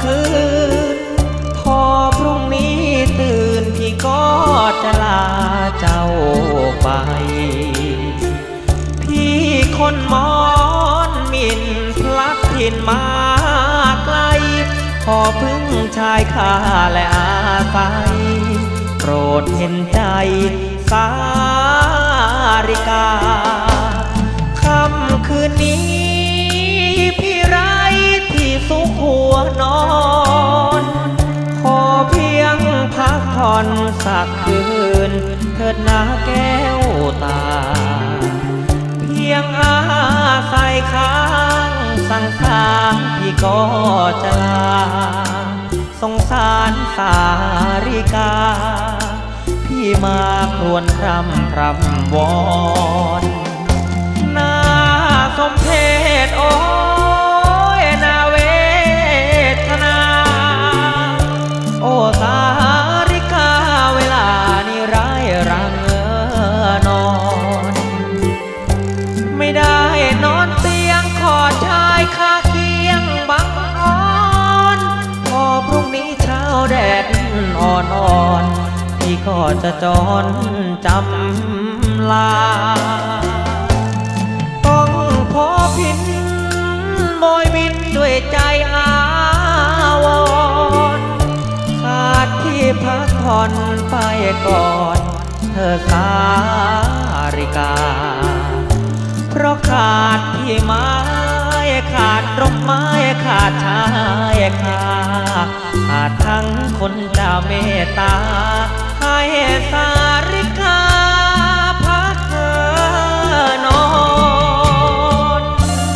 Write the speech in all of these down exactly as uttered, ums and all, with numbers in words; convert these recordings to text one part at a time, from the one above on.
คืนพอพรุ่งนี้ตื่นพี่ก็จะลาเจ้าไปพี่คนมอนมินพลัดถิ่นมาไกลขอพึ่งชายคาและอาศัยโปรดเห็นใจสาริกาค่ำคืนนี้พี่ไร้ที่สุขหัวนอนขอเพียงพักผ่อนสักคืนเถิดนาแก้วตาเพียงอาศัยค้างสังสารพี่ก็จะลาสงสารสาริกาพี่มาครวญพรำพรำวอนน่าสมเพชโอ้ยนาเวทนาโอ้สาริกาเวลานี้ร้ายรังเออนอนไม่ได้นอนเตียงขอชายคาเคียงบังอ่อนพอพรุ่งนี้เช้าแดดอ่อนอ่อนพี่ก็จะจรจำลาต้องพอพินโบยบินด้วยใจอาวรณ์ขาดที่พักผ่อนไปก่อนเธอสาริกาเพราะขาดที่ไม้ขาดร่มไม้ขาดชายคาขาดทั้งคนจะเมตตาให้สาริกาพักเธอนอน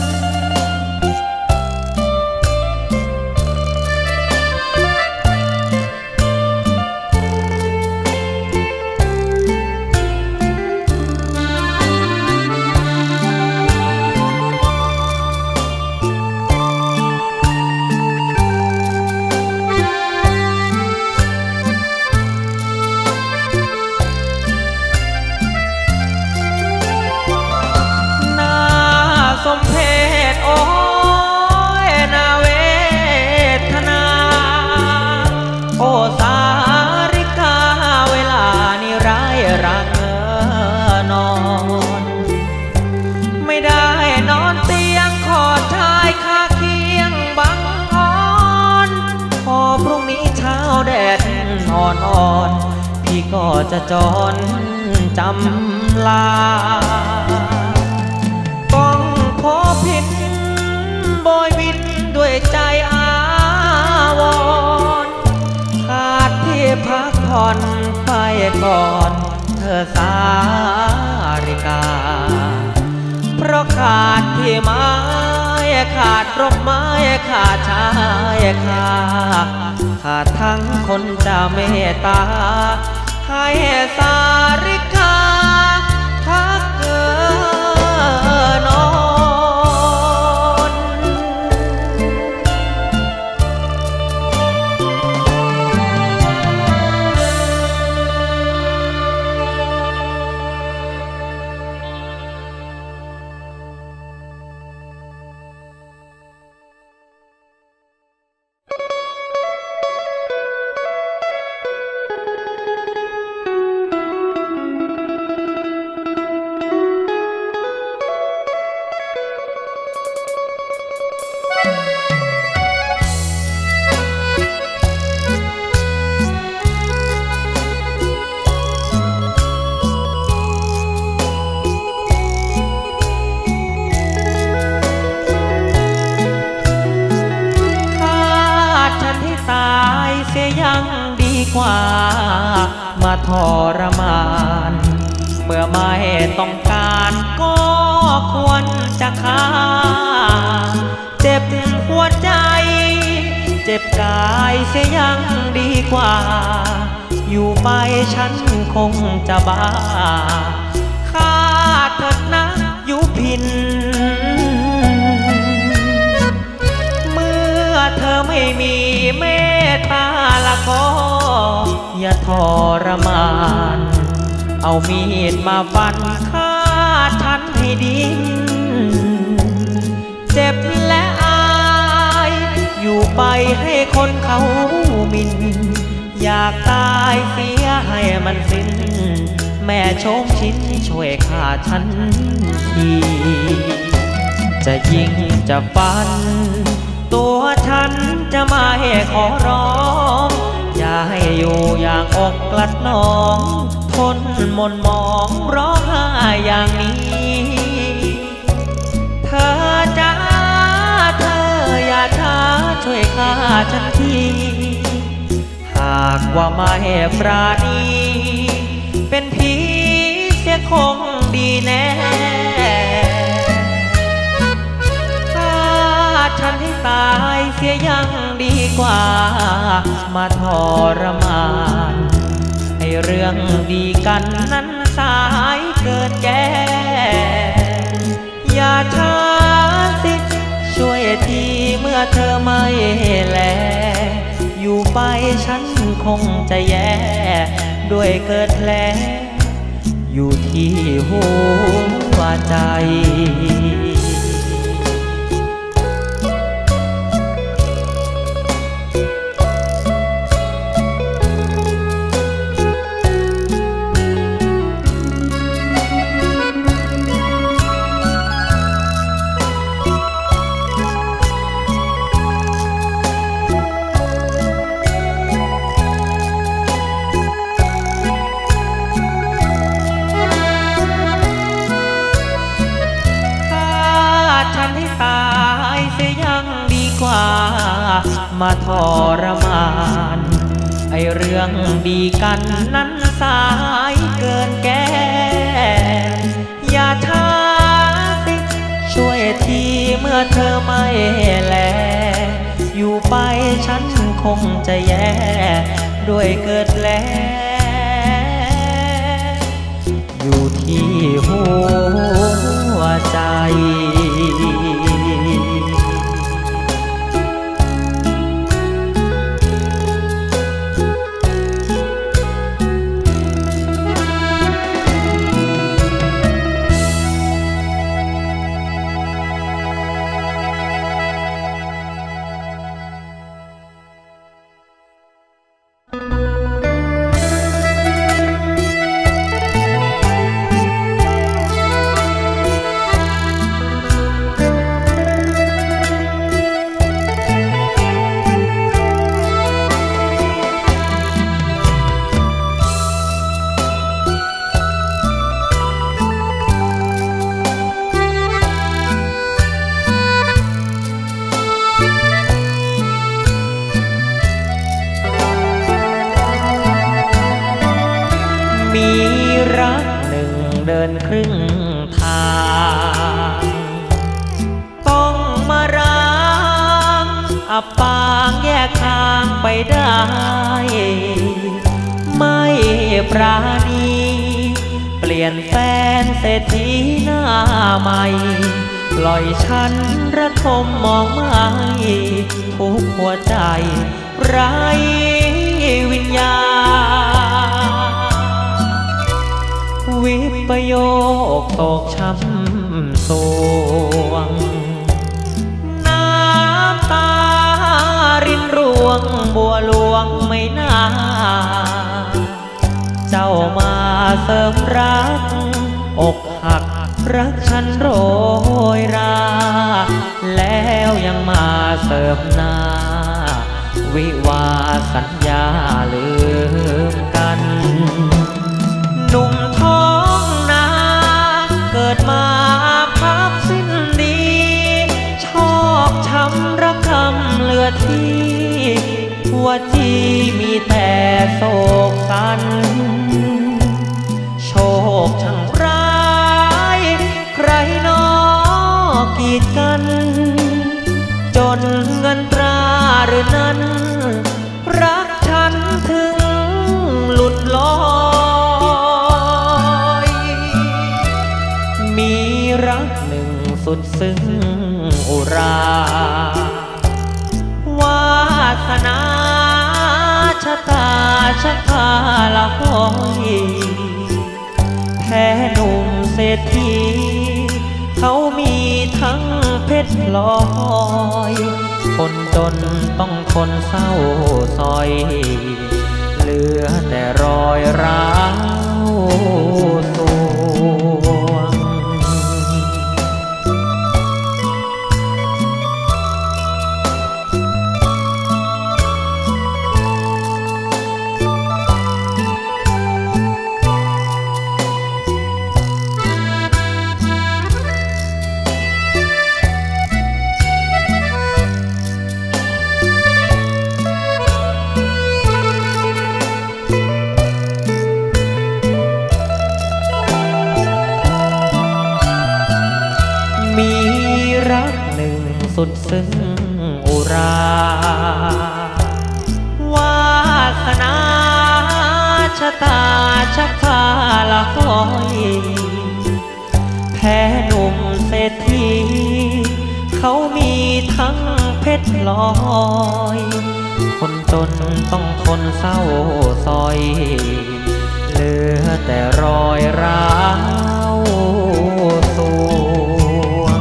สมเพชโอ้ยนาเวทนาโอ้สาริกาเวลานี้ร้ายรังเออนอนไม่ได้นอนเตียงขอชายคาเคียงบังอ่อนพอพรุ่งนี้เช้าแดดอ่อนอ่อนพี่ก็จะจรจำลาพอพินโบยบินด้วยใจอาวรณ์ขาดที่พักผ่อนไปก่อนเธอสาริกาเพราะขาดที่ไม้ขาดร่มไม้ขาดชายคาขาดทั้งคนจะเมตตาให้สาริกาพักเกินอนมาทรมานเมื่อไม่ต้องการก็ควรจะฆ่าเจ็บหัวใจเจ็บกายเสียยังดีกว่าอยู่ไปฉันคงจะบ้าฆ่าเถิดนะยุพินเมื่อเธอไม่มีเมตตาละก็อย่าทรมานเอามีดมาฟันฆ่าฉันให้ดิ้นเจ็บและอายอยู่ไปให้คนเขาหมินอยากตายเสียให้มันสิ้นแม่โชคชิ้นช่วยฆ่าฉันทีจะยิงจะฟันตัวฉันจะไม่ขอร้องอย่าให้อยู่อย่างอกกลัดน้องทนมนมองร้องไห้อย่างนี้เธอจ้าเธออย่าช้าช่วยฆ่าฉันทีหากว่าไม่ปราณีเป็นผีเสียคงดีแน่ฆ่าฉันให้ตายเสียยังดีกว่ามาทรมานให้เรื่องดีกันนั้นสายเกินแก้อย่าช้าสิช่วยทีเมื่อเธอไม่แลอยู่ไปฉันคงจะแย่ด้วยเกิดแผลอยู่ที่หัวใจมาทรมานไอเรื่องดีกันนั้นสายเกินแก้อย่าช้าสิช่วยทีเมื่อเธอไม่แลอยู่ไปฉันคงจะแย่ด้วยเกิดแลอยู่ที่หัวใจเดินครึ่งทางต้องมาร้างอับปางแยกทางไปได้ไม่ปราณีเปลี่ยนแฟนเศรษฐีหน้าใหม่ปล่อยฉันระทมมองไม่ทุกหัวใจไร้วิญญาณวิปโยคตกช้ำสวงน้ำตารินร่วงบัวหลวงไม่น่าเจ้ามาเสริมรักอกหักรักฉันโรยราแล้วยังมาเสริมหน้าวิวาสัญญาลืมกันหนุ่มท้องนาเกิดมาพับสิ้นดีชอกช้ำระกำเหลือที่หัวจีมีแต่โศกสันโชคช่างร้ายใครนอกีดกันจนเงินตราหรือนั้นรักฉันถึงหลุดลอยมีรักหนึ่งสุดซึ้งอุราวาสนาชะตาชะตาละหอยแพ้หนุ่มเศรษฐีเขามีทั้งเพชรลอยคนจนต้องทนเศร้าซอยเหลือแต่รอยร้าวสวงมีรักหนึ่งสุดซึ้งอุราวาสนาชะตาชักพาละห้อยแพ้หนุ่มเศรษฐีเขามีทั้งเพชรลอยคนจนต้องทนเศร้าซอยเหลือแต่รอยร้าวสวง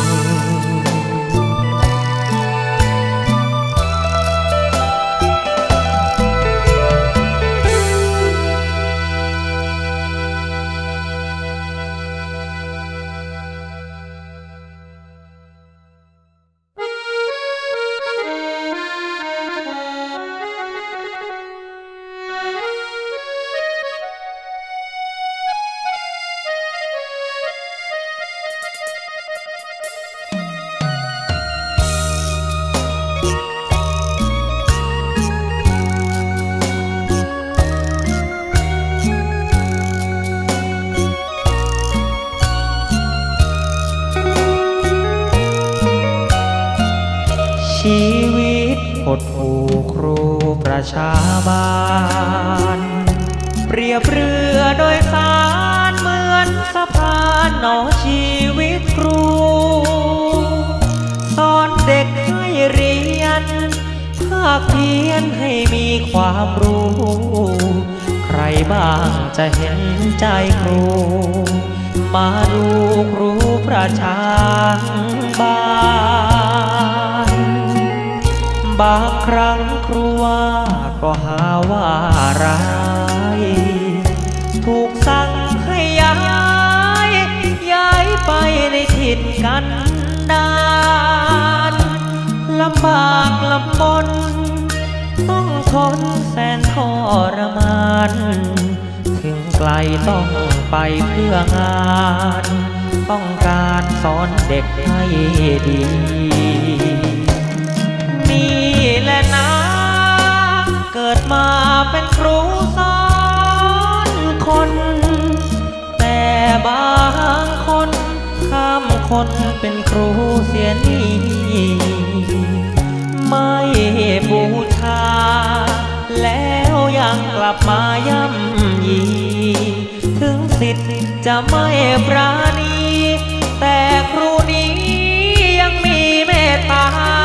ชีวิตหดหู่ครูประชาบาลเปรียบเรือโดยสารเหมือนสะพานหนอชีวิตครูสอนเด็กให้เรียนภาคเพียรให้มีความรู้ใครบ้างจะเห็นใจครูมาดูครูประชาบาลบางครั้งครูว่าก็หาว่าร้ายถูกสั่งให้ย้ายย้ายไปในถิ่นกันดารลำบากลำบนต้องทนแสนทรมานถึงไกลต้องไปเพื่องานต้องการสอนเด็กให้ดีนี่แหละนะเกิดมาเป็นครูสอนคนแต่บางคนข้ามคนเป็นครูเสียนี่ไม่บูชาแล้วยังกลับมาย่ำยีถึงสิทธิ์จะไม่ปราณีแต่ครูนี้ยังมีเมตตา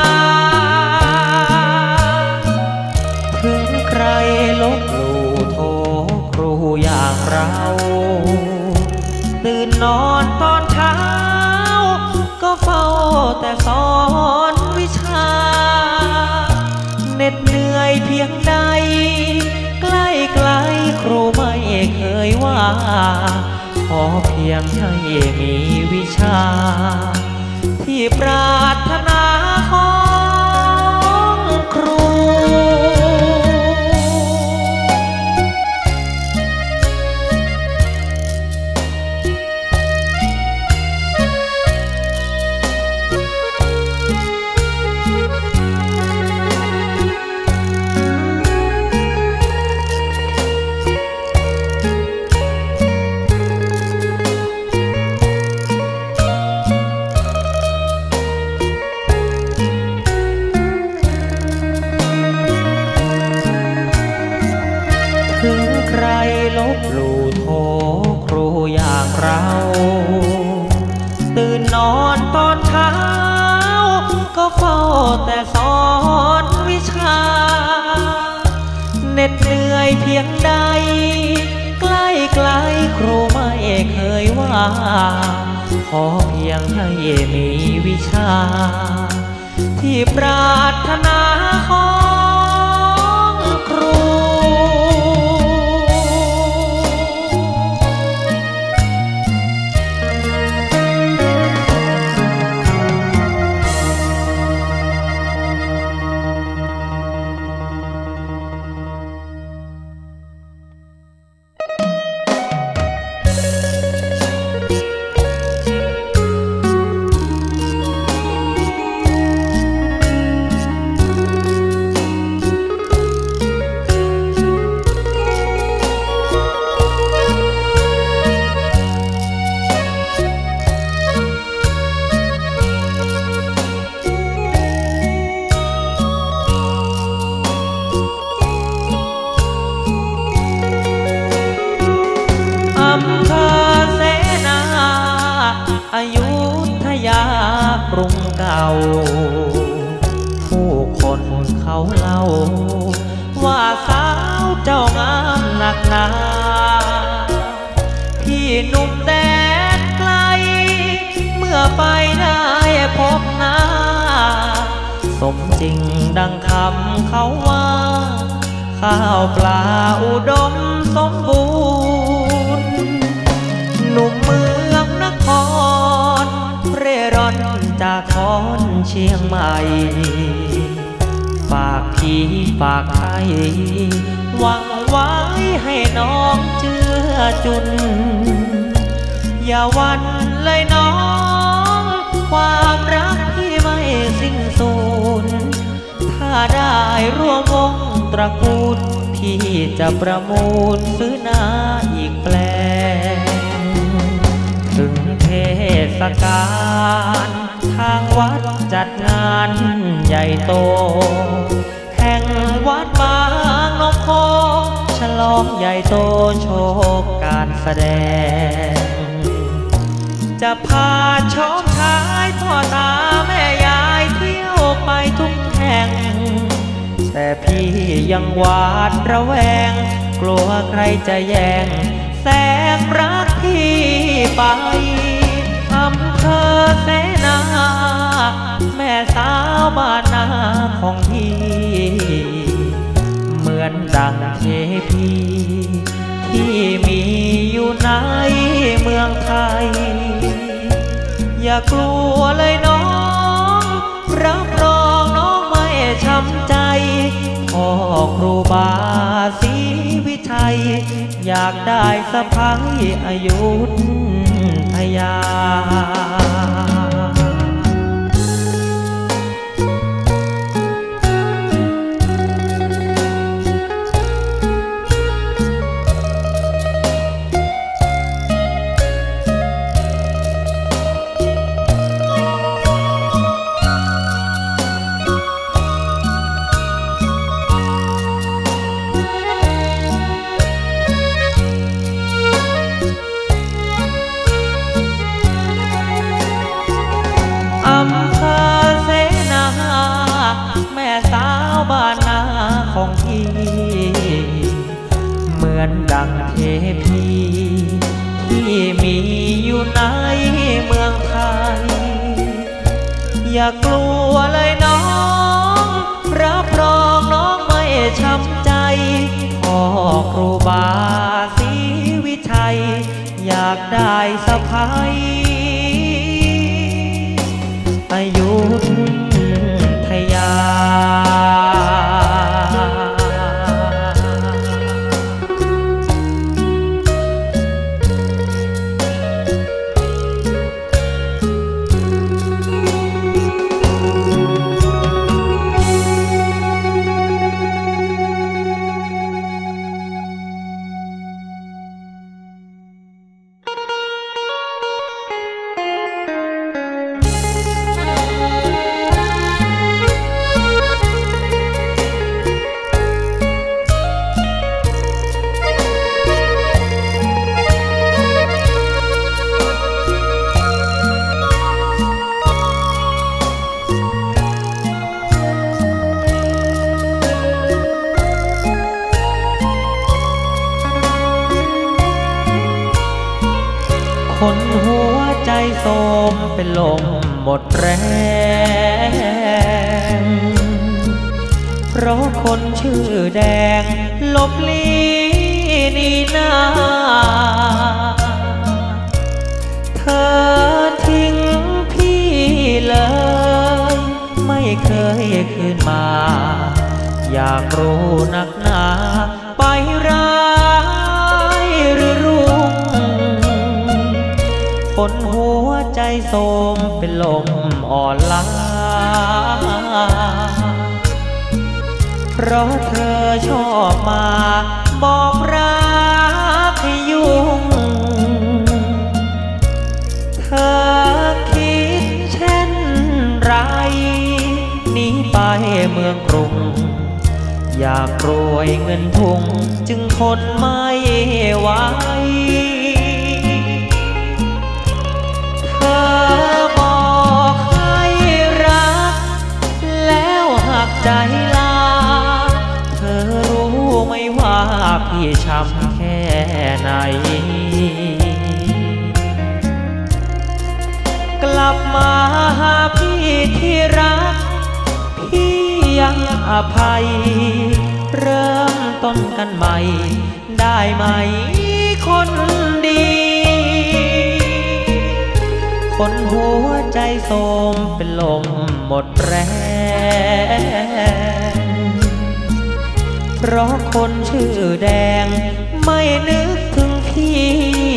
ถึงใครลบหลู่โทษครูอย่างเราตื่นนอนตอนเช้าก็เฝ้าแต่สอนวิชาเหน็ดเหนื่อยเพียงใดใกล้ไกลครูไม่เคยว่าขอเพียงให้มีวิชาที่ปรารถนาของครูถึงใครลบหลู่โทษครูอย่างเราตื่นนอนตอนเช้าก็เฝ้าแต่สอนวิชาเหน็ดเหนื่อยเพียงใดใกล้ไกลครูไม่เคยว่าขอเพียงให้มีวิชาที่ปรารถนาของครูกรุงเก่าผู้คนเขาเล่าว่าสาวเจ้างามหนักหนาพี่หนุ่มแดนไกลเมื่อไปได้พบหน้าสมจริงดังคำเขาว่าข้าวปลาอุดมสมบูรณ์หนุ่มเมืองนครเร่ร่อนจากทอนเชียงใหม่ฝากพี่ฝากไทยหวังไว้ให้น้องเชื่อจุนอย่าหวั่นเลยน้องความรักพี่ไม่สิ้นสูญถ้าได้ร่วมวงตระกูลพี่จะประมูลซื้อนาอีกแปลงถึงเทศกาลทางวัดจัดงานใหญ่โตแห่งวัดบางนกโพฉลองใหญ่โตโชว์การแสดงจะพาชมชายพ่อตาแม่ยายเที่ยวไปทุกแห่งแต่พี่ยังหวาดระแวงกลัวใครจะแย่งแสงรักพี่ไปอำเภอเสนาแม่สาวบ้านนาของพี่เหมือนดังเทพีที่มีอยู่ในเมืองไทยอย่ากลัวเลยน้องรับรองน้องไม่ช้ำใจพ่อครูบาศรีวิชัยอยากได้สะพ้ายอยุธยาของพี่เหมือนดังเทพีที่มีอยู่ในเมืองไทยอย่ากลัวเลยน้องรับรองน้องไม่ช้ำใจพ่อครูบาศรีวิชัยอยากได้สะพ้ายอยุธยาคนหัวใจโทรมเป็นลมหมดแรงเพราะคนชื่อแดงลบลีนี่นาเธอทิ้งพี่เลยไม่เคยคืนมาอยากรู้นักหนาไปร้ายหรือรุ่งคนหัวใจโทรมเป็นลมอ่อนล้าเพราะเธอชอบมาบอกรักให้ยุ่งเธอคิดเช่นไรหนีไปเมืองกรุงอยากรวยเงินทุงจึงทนไม่ไหวเธอบอกให้รักแล้วหักใจลาเธอรู้ไหมว่าพี่ช้ำแค่ไหนกลับมาหาพี่ที่รักพี่ยังอภัยเริ่มต้นกันใหม่ได้ไหมคนดีคนหัวใจโทรมเป็นลมหมดแรงเพราะคนชื่อแดงไม่นึกถึงพี่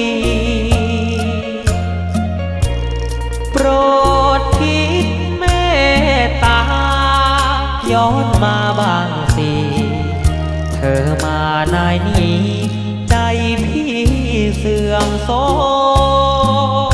โปรดคิดเมตตาย้อนมาบ้างสิเธอมานายนี้ใจพี่เสื่อมโทรม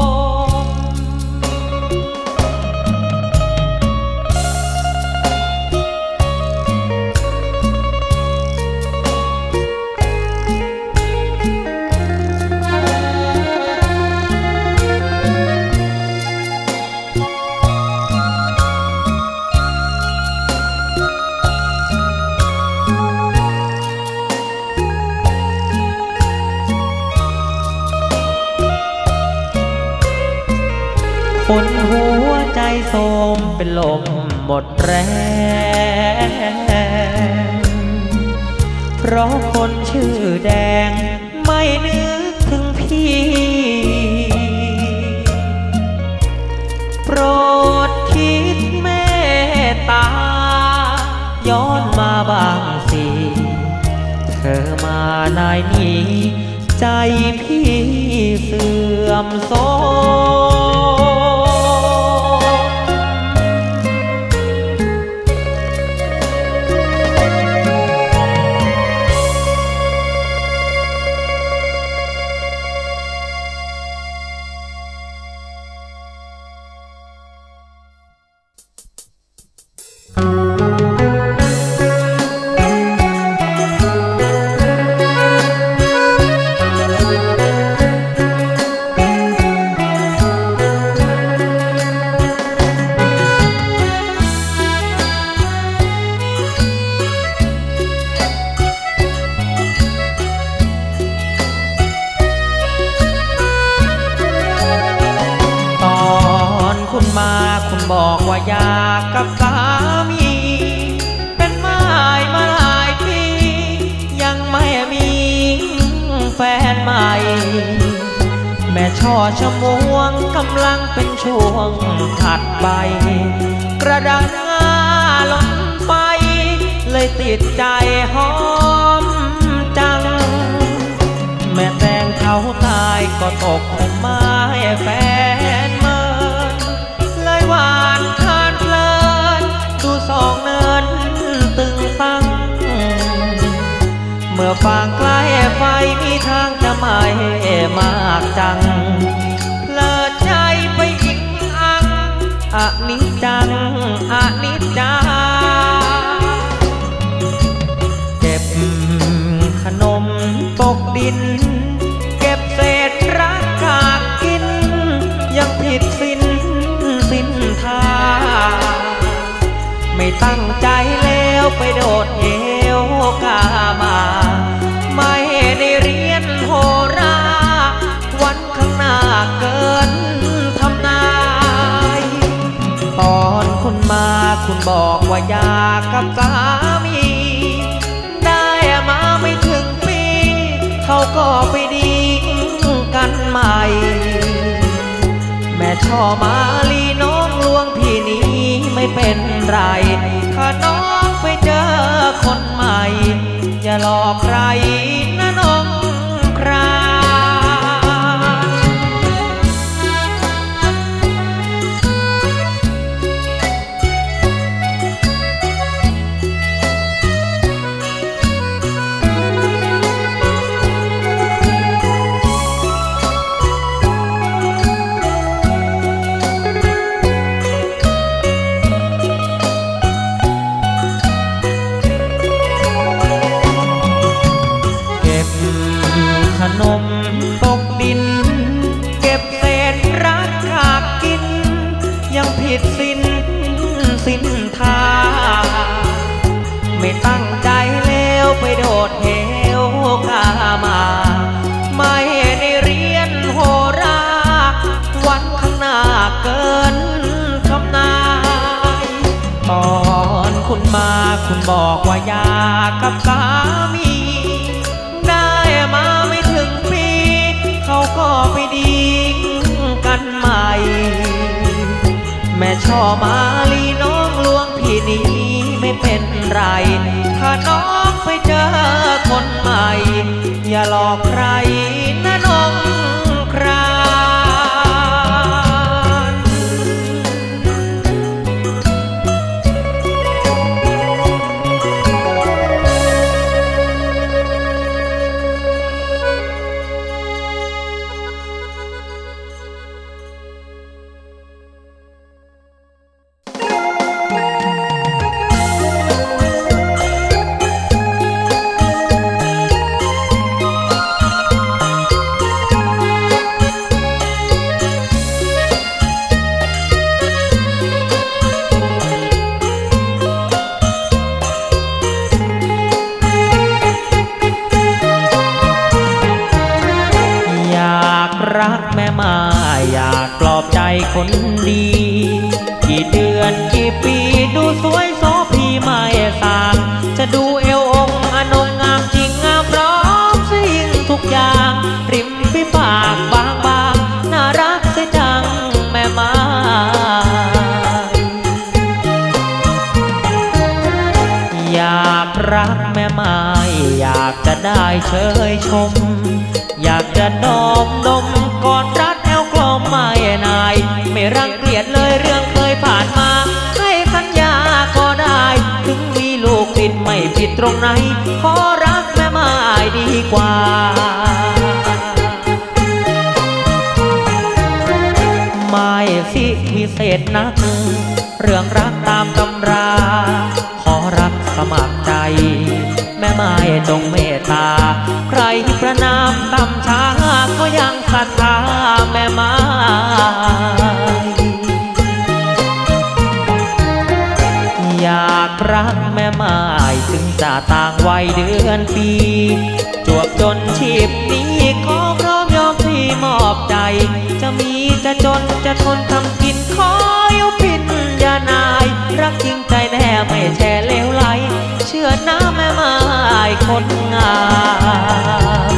คนหัวใจโทรมเป็นลมหมดแรงเพราะคนชื่อแดงไม่นึกถึงพี่โปรดคิดเมตตาย้อนมาบ้างสิเธอมานายนี้ใจพี่เสื่อมโทรมบอกว่าอยากกับสามีเป็นไม้มาหลายปียังไม่มีแฟนใหม่แม่ช่อชะมวงกำลังเป็นช่วงถัดไปกระดังงาล้นไปเลยติดใจหอมจังแม่แตงเขาตายก็ตกเป็นไม้แฟนเมินเลยหวานทานเพลินดูสองเนินตึงตั้งเมื่อฟางใกล้ไฟมีทางจะไม่มากจังเพลิดใจไปอีกอังอนิจจังอนิจจาเก็บขนมตกดินเก็บเศษรักกากกินยังผิดศีลสินทาไม่ตั้งใจแล้วไปโดดเหวกามาไม่ได้เรียนโหราวันข้างหน้าเกินทำนายตอนคุณมาคุณบอกว่าอยากกับสามีได้มาไม่ถึงปีเขาก็ไปดีกันใหม่แม่ช่อมาลีน้องลวงพี่นี้ไม่เป็นไรถ้าน้องไปเจอคนใหม่อย่าหลอกใครนะน้องคราขนมตกดินเก็บเศษรักขากกินยังผิดสินสินทาไม่ตั้งใจแล้วไปโดดเหวกามาไม่ได้เรียนโหราวันข้างหน้าเกินคำนายตอนคุณมาคุณบอกว่าอยากกับสามีได้มาไม่ถึงปีเขาก็ไปดีกันใหม่แม่ช่อมาลีน้องลวงพี่นี้ไม่เป็นไรถ้าน้องไปเจอคนใหม่อย่าหลอกใครนะน้องครารักแม่มาอยากปลอบใจคนดีกี่เดือนกี่ปีดูสวยโสพี่ไม่สางจะดูเอวองค์อนงงามจริงงามพร้อมสิ่งทุกอย่างริมฝีปากบางบางน่ารักเสียจังแม่มาอยากรักแม่มาอยากจะได้เชยชมอยากจะดมดมก่อนรัดแอลกลมไม่นายไม่รังเกียจเลยเรื่องเคยผ่านมาให้สัญญาก็ได้ถึงมีลูกติดไม่ผิดตรงไหนขอรักแม่ไม้ดีกว่าไม่สิวิเศษนักเรื่องรักตามตำราขอรักสมัครใจแม่ไม้จงเมตตาใครประนามต่ำช้าก็ยังศรัทธาแม่ไม้อยากรักแม่ไม้ถึงจะต่างวัยเดือนปีจวบจนชีพนี้ขอพร้อมยอมที่มอบใจจะมีจะจนจะทนทำกินขออยู่พินยานายรักจริงใจแน่ไม่แช่เลวไหลเชื่อน้าแม่ไม้คนงาม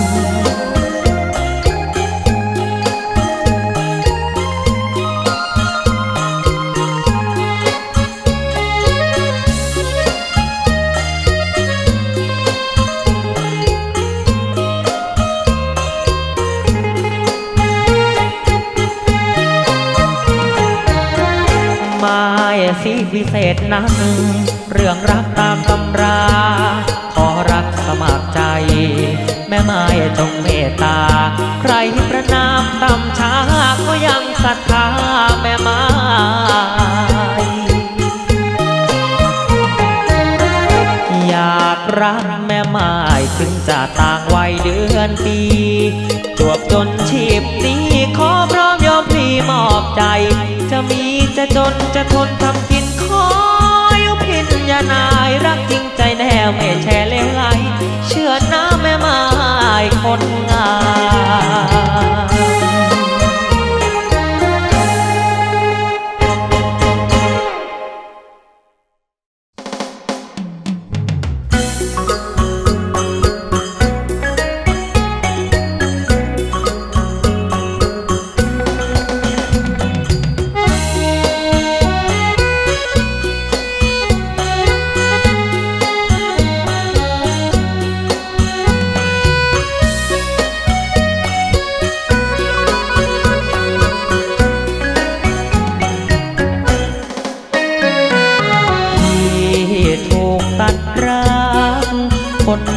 สิวิเศษนักเรื่องรักตามตำราขอรักสมัครใจแม่ไม้จงเมตตาใครประนามต่ำช้าก็ยังศรัทธาแม่ไม้อยากรักแม่ไม้ถึงจะต่างวัยเดือนปีจวบจนชีพนี้ขอพร้อมยอมพลีมอบใจจะมีจะจนจะทนทำกินขออยู่พินยานายรักจริงใจแน่ไม่แช่เลวไหลเชื่อน้าแม่ไม้คนงาม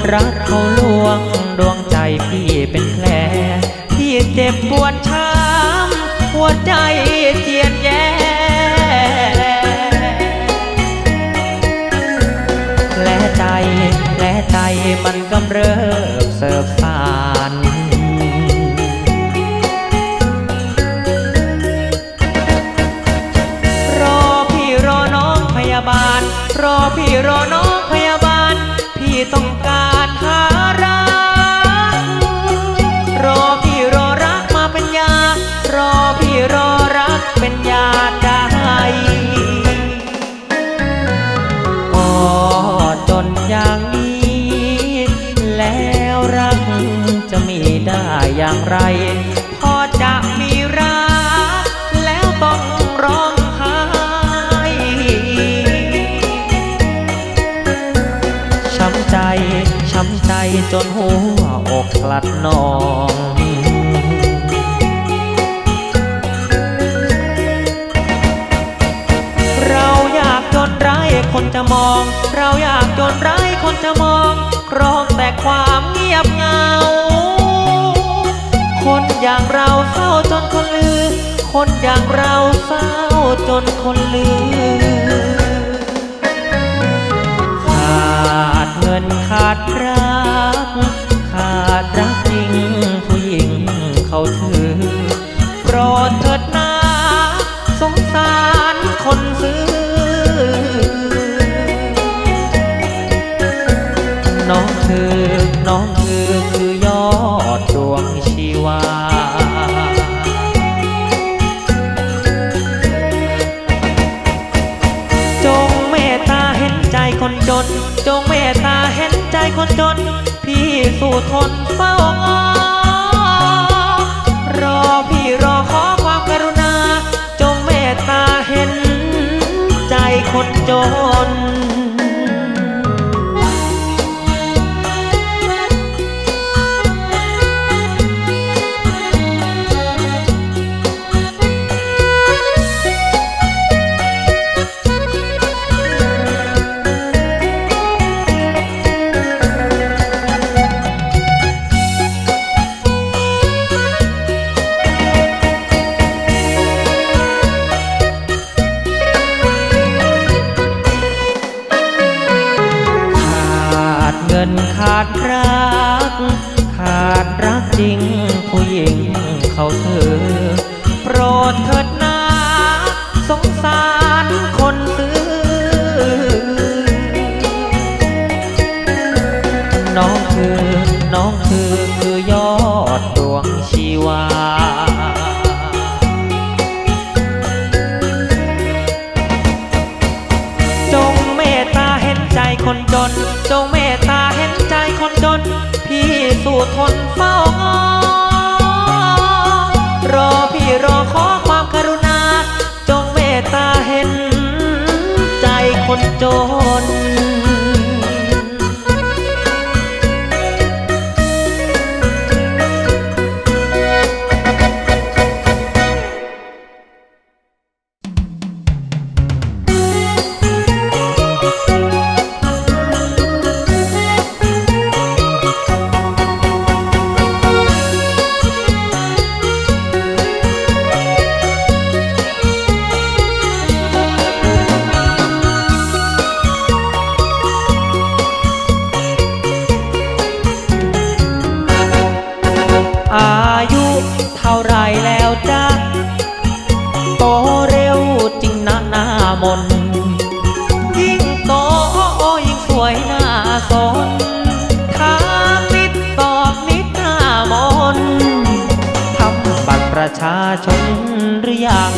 รักเขาลวงดวงใจพี่เป็นแผลพี่เจ็บปวดช้ำหัวใจเจียนแย่และใจและใจมันกำเริบเสิบสานรอพี่รอน้องพยาบาลรอพี่รอน้องพยาบาลพี่ต้องการหารักรอพี่รอรักมาเป็นยารอพี่รอรักเป็นยาได้ก็จนอย่างนี้แล้วรักจะมีได้อย่างไรพอจะมีรักแล้วต้องร้องไห้ช้ำใจช้ำใจจนหัวอกกลัดนองเราอยากจนไร้คนจะมองเราอยากจนไร้คนจะมองร้องแต่ความเงียบเหงาคนอย่างเราเศร้าจนคนลือคนอย่างเราเศร้าจนคนลือขาดเงินขาดรักขาดรักจริงผู้หญิงเขาถือโปรดเถิดนะสงสารคนซื้อน้องคือน้องคือคือยอดดวงชีวาจงเมตตาเห็นใจคนจนจงเมตตาเห็นใจคนจนพี่สู้ทนเฝ้ารอพี่รอขอความกรุณาจงเมตตาเห็นใจคนจนเงินขาดรักขาดรักจริงผู้หญิงเขาเธอโปรดเถิดนะสงสารคนซื้อน้องคือน้องคือคือยอดดวงชีวาจงเมตตาเห็นใจคนจนจงเมตตาเห็นใจคนจนพี่สู้ทนเฝ้ารอพี่รอขอความกรุณาจงเมตตาเห็นใจคนจนอายุเท่าไรแล้วจ๊ะโตเร็วจริงนะหน้ามนยิ่งโตยิ่งสวยหน้าสนถามนิดตอบนิดหน้ามนทำบัตรประชาชนหรือยัง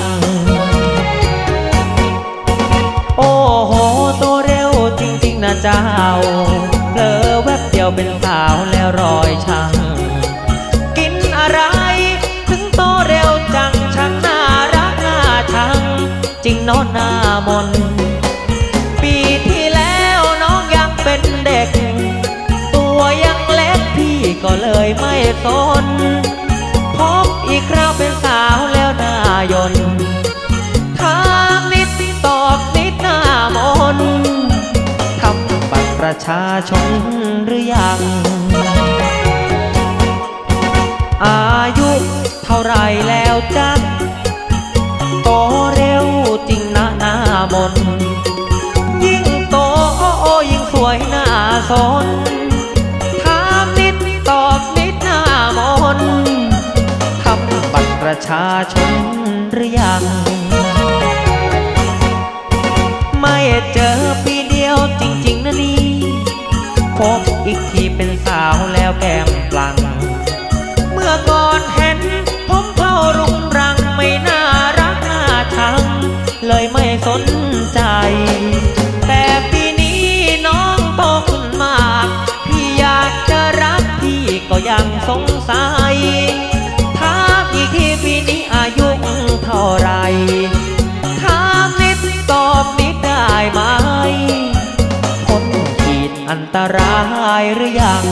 โอ้โหโตเร็วจริงๆนะเจ้าเผลอแวบเดียวเป็นสาวแล้วรอยช้ำอะไรถึงโตเร็วจังช่างน่ารักน่าชังจริงน้องหน้ามนปีที่แล้วน้องยังเป็นเด็กตัวยังเล็กพี่ก็เลยไม่สนพบอีกคราวเป็นสาวแล้วหน้ายนถามนิดตอบนิดหน้ามนทำบัตรประชาชนหรือยังอายุเท่าไรแล้วจ๊ะโตเร็วจริงนะหน้ามนยิ่งโตยิ่งสวยหน้าสนถามนิดตอบนิดหน้ามนทำบัตรประชาชนหรือยังไม่เจอปีเดียวจริงๆนะนี่พบอีกทีเป็นสาวแล้วแก้มปลังเมื่อก่อนเห็นผมเผารุงรังไม่น่ารักน่าชังเลยไม่สนใจแต่ปีนี้น้องโตขึ้นมากพี่อยากจะรักพี่ก็ยังสงสัยถามอีกทีปีนี้อายุเท่าไรถามนิดตอบนิดได้ไหมพ้นขีดอันตรายหรือยัง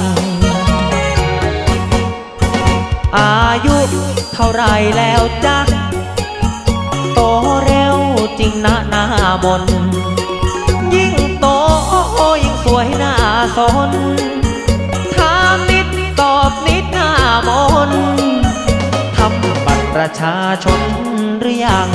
อายุเท่าไรแล้วจ๊ะโตเร็วจริงนะหน้ามนยิ่งโตยิ่งสวยหน้าสนถามนิดตอบนิดหน้ามนทำบัตรประชาชนหรือยัง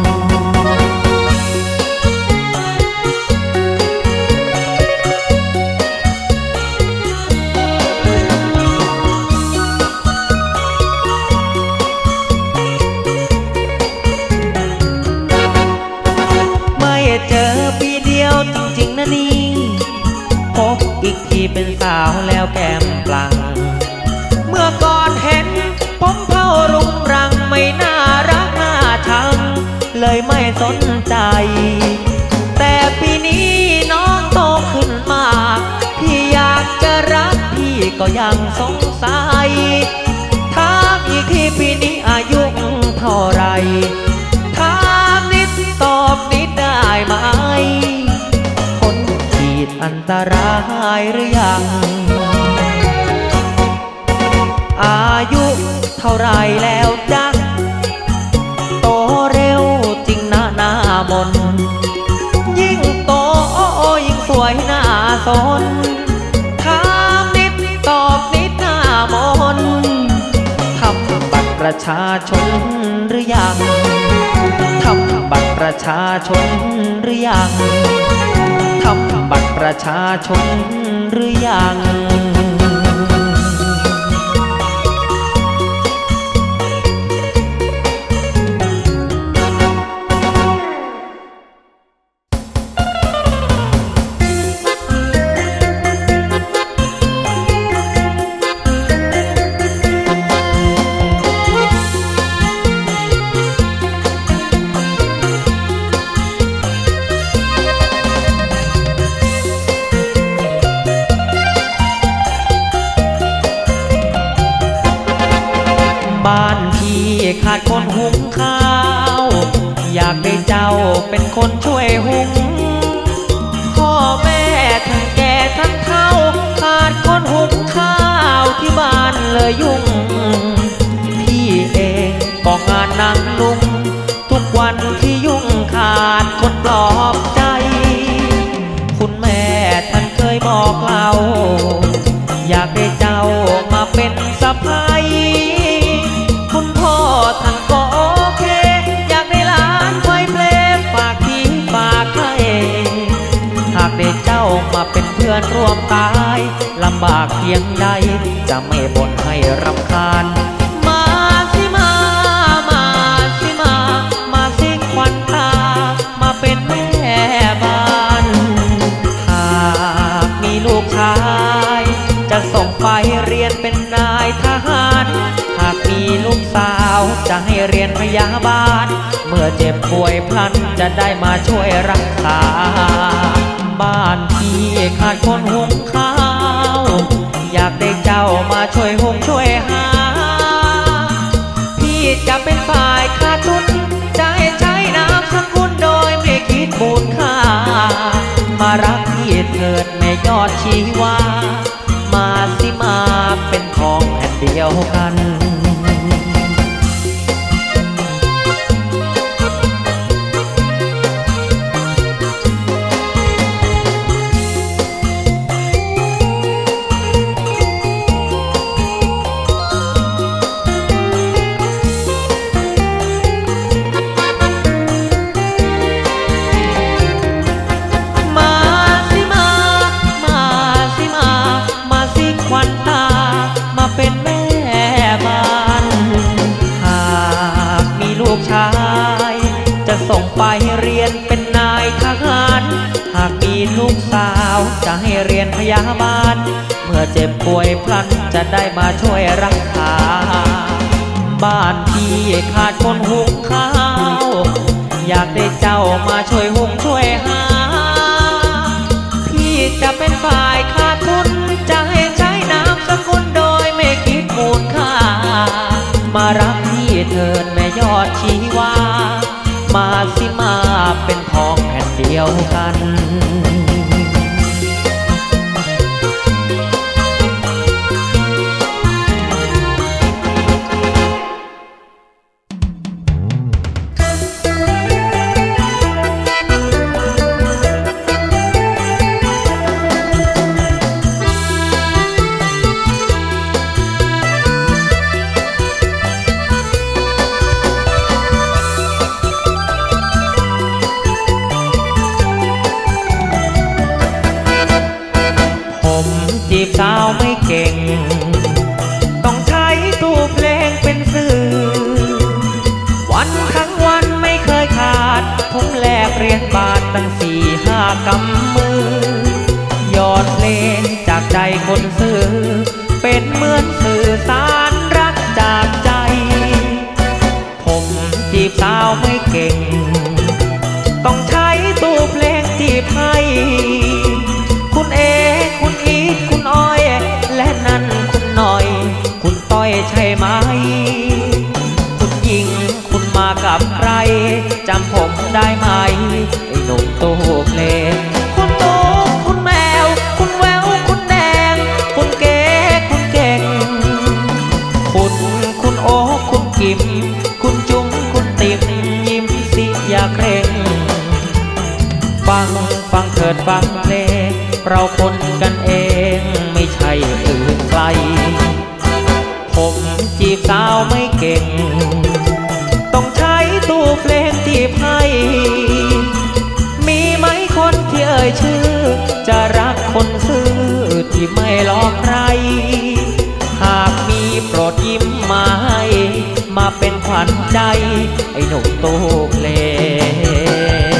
เจอปีเดียวจริงๆนะนี่พบอีกทีเป็นสาวแล้วแก้มปลังเมื่อก่อนเห็นผมเผารุงรังไม่น่ารักน่าชังเลยไม่สนใจแต่ปีนี้น้องโตขึ้นมากพี่อยากจะรักพี่ก็ยังสงสัยถามอีกทีปีนี้อายุเท่าไรถามนิดตอบนิดได้ไหมพ้นขีดอันตรายหรือยังอายุเท่าไรแล้วจ๊ะโตเร็วจริงนะหน้ามนยิ่งโตยิ่งสวยหน้าสนถามนิดตอบนิดหน้ามนทำบัตรประชาชนหรือยังทำบัตรประชาชนหรือยังทำบัตรประชาชนหรือยังบ้านพี่ขาดคนหุงข้าวอยากได้เจ้าเป็นคนช่วยหุงพ่อแม่ทั้งแก่ทั้งเฒ่าขาดคนหุงข้าวที่บ้านเลยยุ่งพี่เองก็งานนั่งลุงทุกวันที่ยุ่งขาดคนปลอบใจคุณแม่ท่านเคยบอกเราอยากได้เจ้ามาเป็นสะใภ้คุณพ่อท่านก็โอเคอยากได้หลานไว้เพลงฝากพี่ฝากให้หากได้เจ้ามาเป็นเพื่อนร่วมตายลำบากเพียงใดจะไม่บ่นให้รำคาญมาสิมามาสิมามาสิควันตามาเป็นแม่บ้านหากมีลูกชายจะส่งไปเรียนเป็นนายทหารหากมีลูกสาวจะให้เรียนพยาบาลเมื่อเจ็บป่วยพลันจะได้มาช่วยรักษาบ้านพี่ขาดคนหุงข้าวอยากได้เจ้ามาช่วยหุงช่วยหาพี่จะเป็นฝ่ายขาดทุนจะให้ใช้นามสกุลโดยไม่คิดมูลค่ามารักพี่เถิดแม่ยอดชีวามาสิมาเป็นของแผ่นเดียวกันจะส่งไปเรียนเป็นนายทหารหากมีลูกสาวจะให้เรียนพยาบาลเมื่อเจ็บป่วยพลันจะได้มาช่วยรักษาบ้านพี่ขาดคนหุงข้าวอยากได้เจ้ามาช่วยหุงช่วยหาพี่จะเป็นฝ่ายขาดทุนจะให้ใช้น้ำสกุลโดยไม่คิดมูลค่ามารักพี่เถิดแม่ยอดชีวามาสิมาเป็นทองแผ่นเดียวกันจีบสาวไม่เก่งต้องใช้ตู้เพลงเป็นสื่อวันทั้งวันไม่เคยขาดผมแลกเรียนบาทตั้งสี่ห้ากำมือยอดเพลงจากใจคนซื้อเป็นเหมือนสื่อสารรักจากใจผมจีบสาวไม่เก่งต้องใช้ตู้เพลงจีบให้คุณเอคุณอีทคุณอ้อยและนั่นคุณหน่อยคุณต้อยใช่ไหมคุณหญิงคุณมากับใครจำผมได้ไหมไอ้หนุ่มตู้เพลงคุณโตคุณแมวคุณแววคุณแดงคุณเก๋คุณเก่งคุณคุณโอ๊คคุณกิมคุณจุ๋มคุณติ๋มยิ้มสิอย่าเคร่งฟังฟังเถิดฟังเพลงเราคนกันเองไม่ใช่อื่นไกลผมจีบสาวไม่เก่งต้องใช้ตู้เพลงจีบให้มีไหมคนที่เอ่ยชื่อจะรักคนซื่อที่ไม่หลอกใครหากมีโปรดยิ้มมาให้มาเป็นขวัญใจไอ้หนุ่มตู้เพลง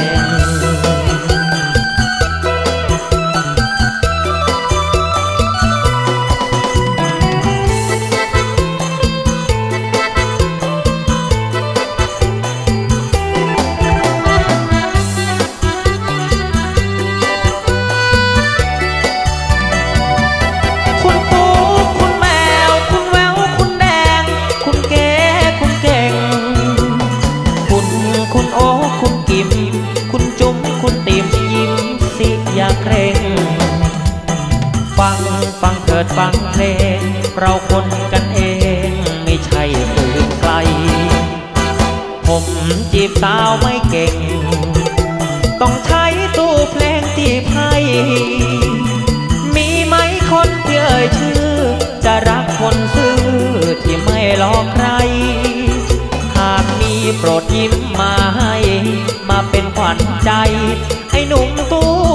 คุณจุ๋มคุณติ๋มยิ้มสิอย่าเคร่งฟังฟังเถิดฟังเพลงเราคนกันเองไม่ใช่อื่นไกลผมจีบสาวไม่เก่งต้องใช้ตู้เพลงจีบให้มีไหมคนที่เอ่ยชื่อจะรักคนซื่อที่ไม่หลอกใครหากมีโปรดยิ้มมาให้มาเป็นขวัญใจไอ้หนุ่มตู้